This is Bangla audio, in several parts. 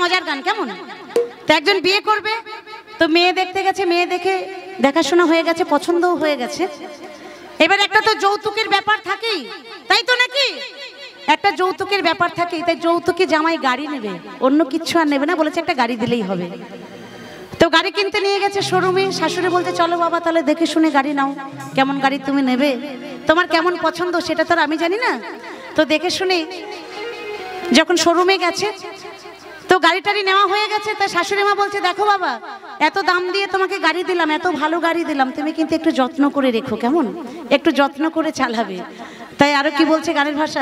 মজার গান কেমন? তো একজন বিয়ে করবে, তো মেয়ে দেখতে গেছে, মেয়ে দেখে দেখাশোনা হয়ে গেছে, পছন্দও হয়ে গেছে। এবার একটা তো যৌতুকের ব্যাপার থাকেই, তাই তো নাকি? একটা যৌতুকের ব্যাপার থাকেই, তাই যৌতুকে জামাই গাড়ি নেবে, অন্য কিচ্ছু আর নেবে না, বলেছে একটা গাড়ি দিলেই হবে। তো গাড়ি কিনতে নিয়ে গেছে শোরুমে, শাশুড়ি বলছে চলো বাবা তাহলে দেখে শুনে গাড়ি নাও, কেমন গাড়ি তুমি নেবে, তোমার কেমন পছন্দ সেটা তো আর আমি জানি না। তো দেখে শুনে যখন শোরুমে গেছে, তো গাড়ি টাড়ি নেওয়া হয়ে গেছে, তাই শাশুড়ি মা বলছে দেখো বাবা এত দাম দিয়ে তোমাকে গাড়ি দিলাম, এত ভালো গাড়ি দিলাম, তুমি কিন্তু একটু যত্ন করে রেখো, কেমন একটু যত্ন করে চালাবে। তাই আরো কি বলছে গানের ভাষা,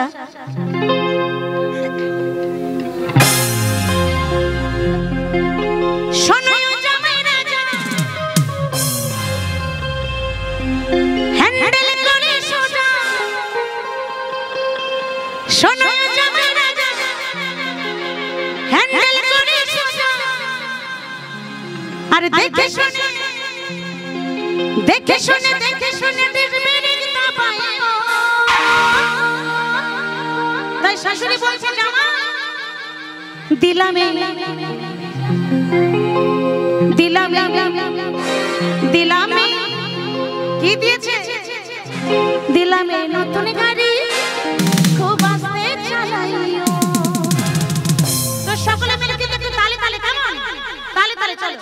আরে দেখে শুনে দেখে শুনে দেখে শুনে তাই শাশুড়ি বলছে জামা দিলাম দিলাম দিলাম কি দিয়েছে, দিলাম নতুন গাড়ি খুব আস্তে চালাইও। তো সকলে মিলে কিন্তু একটু তালে তালে, কেমন তালে তালে চলো।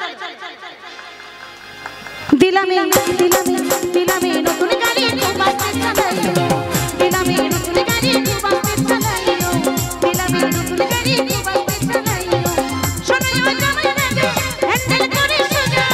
দিলামে দিলামে দিলামে নতুন গাড়ি খুব আস্তে চালাইও, দিলামে নতুন গাড়ি খুব আস্তে চালাইও, দিলামে নতুন গাড়ি খুব আস্তে চালাইও। শোনো জামাই রাজা হ্যান্ডেল করে সোজা,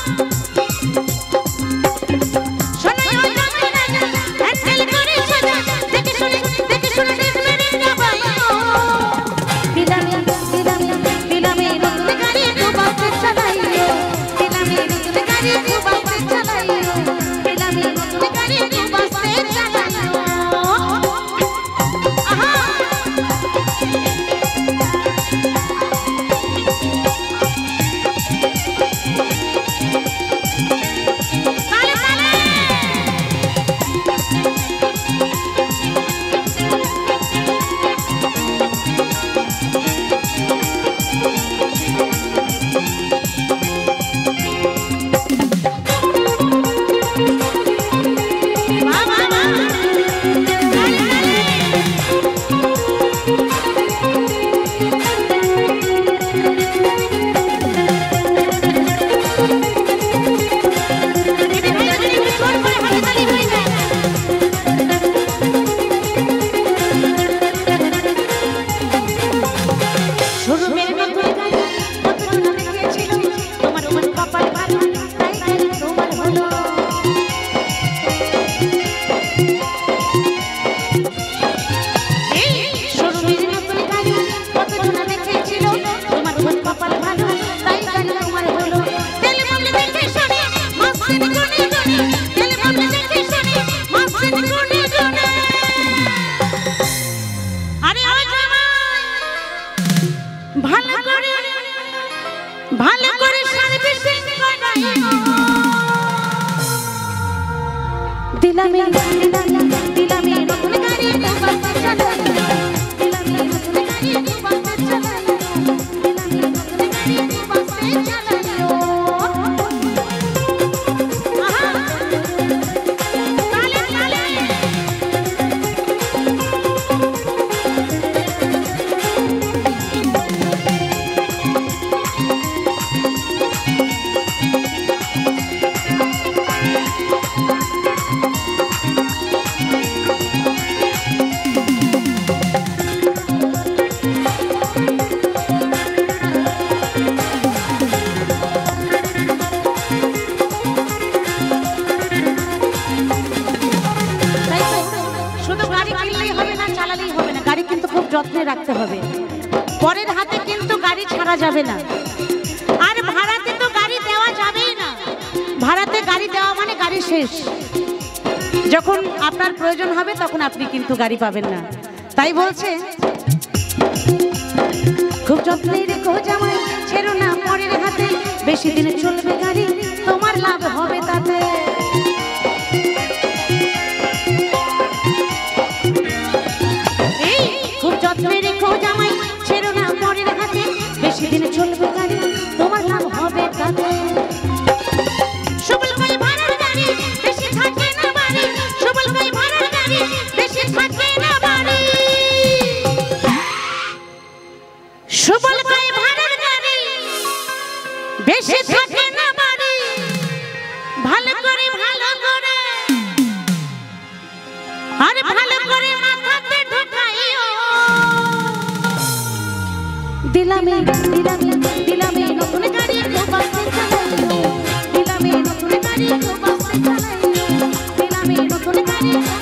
শোনো জামাই রাজা হ্যান্ডেল করে সোজা, দেখে শুনে ডিসপ্লে চাপাইও। দিলামে দিলামে দিলামে নতুন গাড়ি খুব আস্তে চালাইও, দিলামে নতুন গাড়ি খুব আস্তে চালাইও, দিলামে নতুন গাড়ি খুব আস্তে চালাইও। আহা তালে তালে ভালো করে সার্ভিসিং করাইও। দিলামে দিলামে দিলামে নতুন গাড়ি খুব আস্তে চালাইও, দিলামে নতুন গাড়ি খুব আস্তে চালাইও, দিলামে নতুন গাড়ি খুব আস্তে চালাইও। আহা তালে তালে যত্নে রাখতে হবে, পরের হাতে কিন্তু গাড়ি ছাড়া যাবে না, আর ভাড়াতে তো গাড়ি দেওয়া যাবেই না। ভাড়াতে গাড়ি দেওয়া মানে গাড়ি শেষ, যখন আপনার প্রয়োজন হবে তখন আপনি কিন্তু গাড়ি পাবেন না। তাই বলছে খুব যত্নে রেখো জামাই, ছেড়ো না পরের হাতে, বেশি দিন চলবে গাড়ি, তোমার লাভ হবে তাতে। খুব যত্নে রেখো জামাই, ছেড়ো না পরের হাতে, বেশি দিন সুবল কয় ভাড়ার গাড়ি বেশি থাকে না বাড়ি ভালো করে আর ভালো করে মাথাতে ঢোকাইও দিলামে নতুন গাড়ি কেউ বাসে চালাইও দিলামে নতুন গাড়ি কেউ বাসে চালাইও দিলামে নতুন গাড়ি